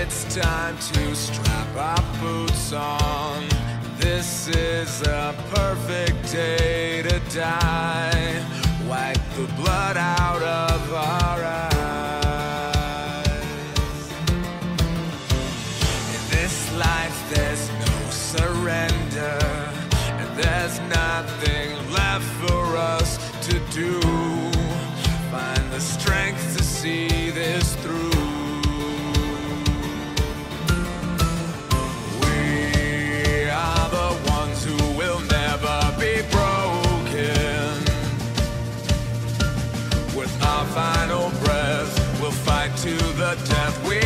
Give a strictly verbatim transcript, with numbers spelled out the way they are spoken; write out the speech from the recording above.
It's time to strap our boots on. This is a perfect day to die. Wipe the blood out of our eyes. In this life there's no surrender, and there's nothing left for us to do. Find the strength to see this through. We are the ones who will never be broken. With our final breath, we'll fight to the death. We